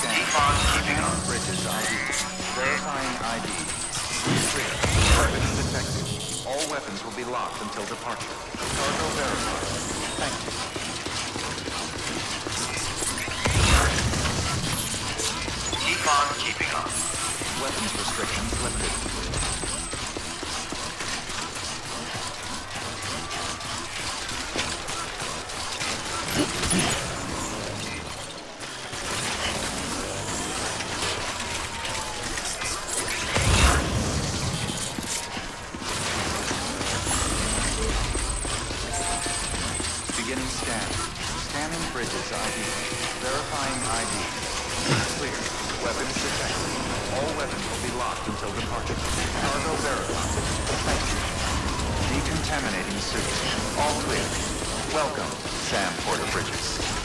scan. Scanning bridges ID. Verifying ID. Clear. Weapons detected. All weapons will be locked until departure. Cargo verified. Thank you. Keep on keeping up. Weapons restrictions lifted. Beginning scan. Scanning bridges ID. Verifying ID. Clear. Weapons detected. All weapons will be locked until departure. Cargo verified. Thank you. Decontaminating suit. All clear. Welcome, Sam Porter Bridges.